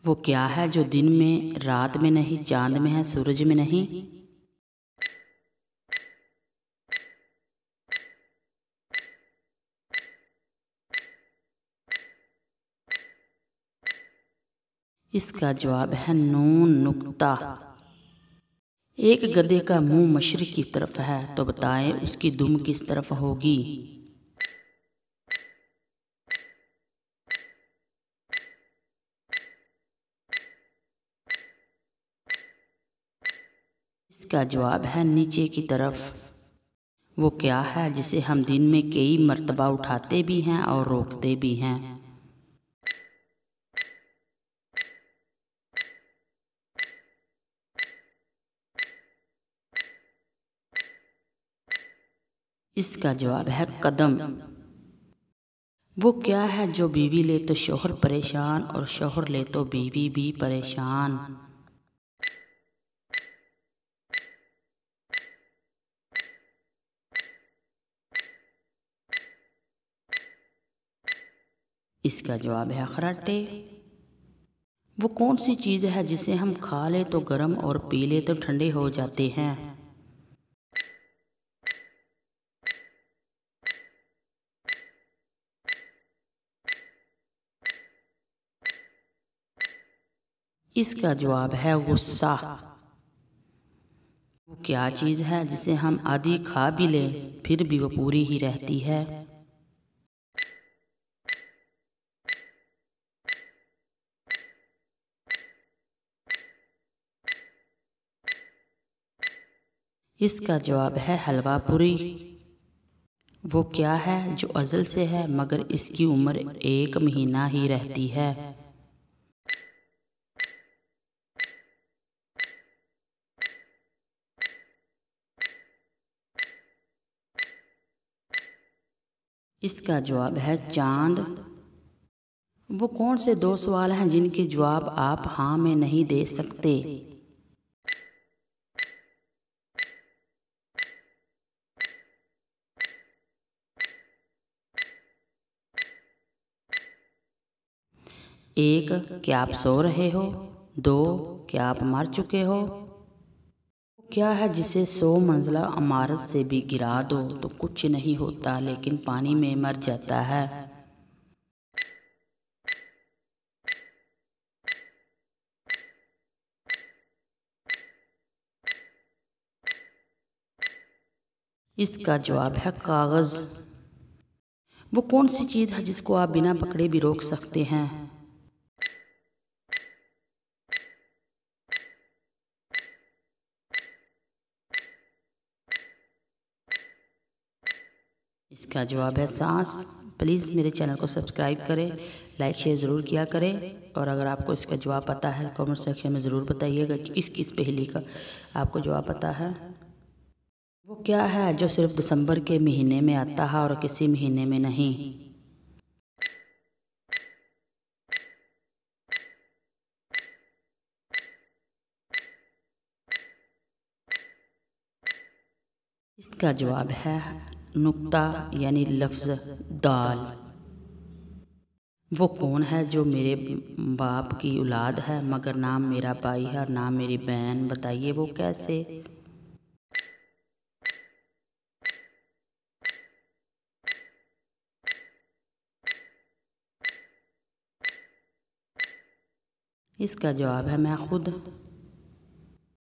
वो क्या है जो दिन में रात में नहीं, चांद में है सूरज में नहीं। इसका जवाब है नून नुक्ता। एक गधे का मुंह मशरिक की तरफ है तो बताएं उसकी दुम किस तरफ होगी। इसका जवाब है नीचे की तरफ। वो क्या है जिसे हम दिन में कई मर्तबा उठाते भी हैं और रोकते भी हैं। इसका जवाब है कदम। वो क्या है जो बीवी ले तो शौहर परेशान और शौहर ले तो बीवी भी परेशान। इसका जवाब है खर्राटे। वो कौन सी चीज़ है जिसे हम खा ले तो गर्म और पी ले तो ठंडे हो जाते हैं। इसका जवाब है गुस्सा। वो क्या चीज़ है जिसे हम आधी खा भी लें फिर भी वो पूरी ही रहती है। इसका जवाब है हलवा पूरी। वो क्या है जो अज़ल से है मगर इसकी उम्र 1 महीना ही रहती है। इसका जवाब है चांद। वो कौन से 2 सवाल हैं जिनके जवाब आप हाँ में नहीं दे सकते। एक, क्या आप सो रहे हो। 2, क्या आप मर चुके हो। क्या है जिसे 100 मंजिला इमारत से भी गिरा दो तो कुछ नहीं होता लेकिन पानी में मर जाता है। इसका जवाब है कागज़। वो कौन सी चीज़ है जिसको आप बिना पकड़े भी रोक सकते हैं। इसका जवाब है सांस। प्लीज़ मेरे चैनल को सब्सक्राइब करें, लाइक शेयर ज़रूर किया करें और अगर आपको इसका जवाब पता है कमेंट सेक्शन में ज़रूर बताइएगा कि किस किस पहेली का आपको जवाब पता है। वो क्या है जो सिर्फ दिसंबर के महीने में आता है और किसी महीने में नहीं। इसका जवाब है नुक्ता यानी लफ्ज़ दाल। वो कौन है जो मेरे बाप की औलाद है मगर नाम मेरा भाई है और नाम मेरी बहन। बताइए वो कैसे। इसका जवाब है मैं खुद।